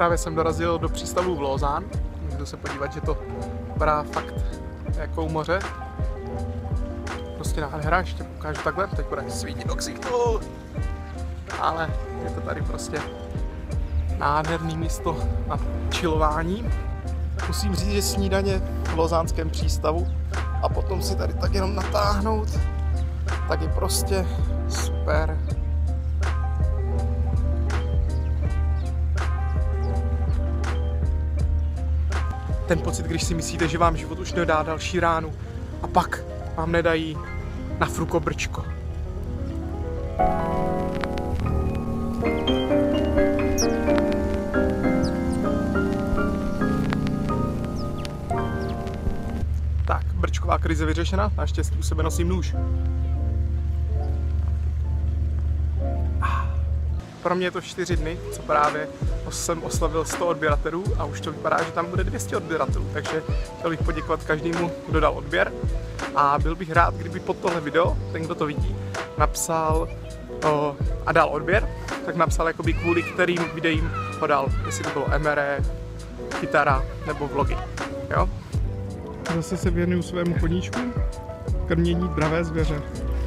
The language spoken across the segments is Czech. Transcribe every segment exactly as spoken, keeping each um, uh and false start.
Právě jsem dorazil do přístavu v Lausanne. Můžu se podívat, že to vypadá fakt jako u moře. Prostě nádhera, ještě ukážu takhle, teď bude svítit do ksichtu. Ale je to tady prostě nádherný místo na chillování. Musím říct, že snídaně v lausannském přístavu a potom si tady tak jenom natáhnout, tak je prostě super. Ten pocit, když si myslíte, že vám život už nedá další ránu a pak vám nedají na fruko brčko. Tak, brčková krize vyřešena, naštěstí u sebe nosím nůž. Pro mě je to čtyři dny, co právě jsem oslavil sto odběratelů a už to vypadá, že tam bude dvě stě odběratelů, takže chtěl bych poděkovat každému, kdo dal odběr a byl bych rád, kdyby pod tohle video, ten, kdo to vidí, napsal o, a dal odběr, tak napsal jakoby kvůli kterým videím ho dal, jestli to bylo M R E, kytara nebo vlogy, jo? Zase se věnuju svému koníčku, krmění dravé zvěře.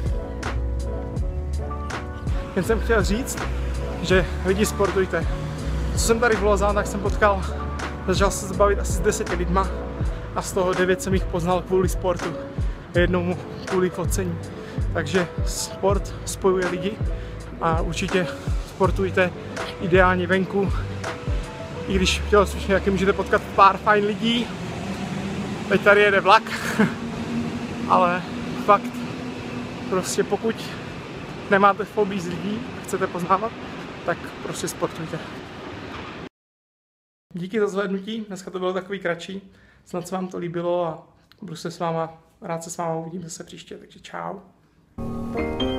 Jen jsem chtěl říct, že lidi sportujte. Co jsem tady v Lausanne, tak jsem potkal, začal se zbavit asi s deseti lidma a z toho devět jsem jich poznal kvůli sportu, jednomu kvůli focení. Takže sport spojuje lidi a určitě sportujte ideálně venku. I když v tělocvičně taky můžete potkat pár fajn lidí. Teď tady jede vlak, ale fakt prostě pokud nemáte fobii z lidí, chcete poznávat, tak prostě sportujte. Díky za zhlédnutí, dneska to bylo takový kratší, snad se vám to líbilo a budu se s váma, rád se s váma uvidím zase příště, takže čau.